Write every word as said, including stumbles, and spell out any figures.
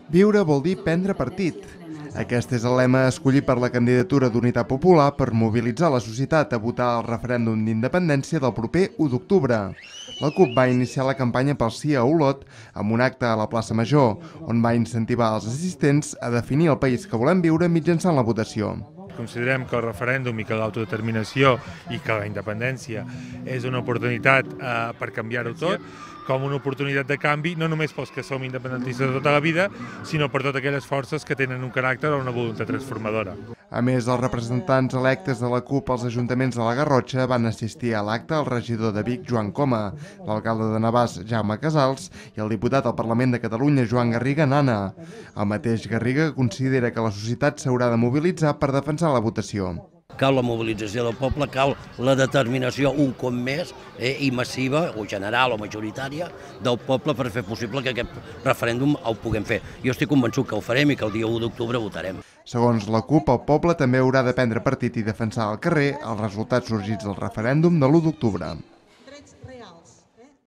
Viure vol dir prendre partit. Aquest és el lema escollit per la candidatura d'Unitat Popular per mobilitzar la societat a votar al referèndum d'independència del proper u d'octubre. La CUP va iniciar la campanya pel sí a Olot amb un acte a la plaça Major, on va incentivar els assistents a definir el país que volem viure mitjançant la votació. Considerem que el referèndum i que l'autodeterminació i que la independència és una oportunitat eh, per canviar-ho tot, com una oportunitat de canvi, no només pels que som independentistes de tota la vida, sinó per totes aquelles forces que tenen un caràcter o una voluntat transformadora. A més, els representants electes de la CUP als ajuntaments de la Garrotxa van assistir a l'acte el regidor de Vic, Joan Coma, l'alcalde de Navàs, Jaume Casals, i el diputat al Parlament de Catalunya, Joan Garriga, Nana. El mateix Garriga considera que la societat s'haurà de mobilitzar per defensar la votació. Cal la mobilització del poble, cal la determinació un cop més eh, i massiva, o general o majoritària, del poble per fer possible que aquest referèndum el puguem fer. Jo estic convençut que ho farem i que el dia u d'octubre votarem. Segons la CUP, el poble també haurà de prendre partit i defensar al carrer els resultats sorgits del referèndum de l'u d'octubre.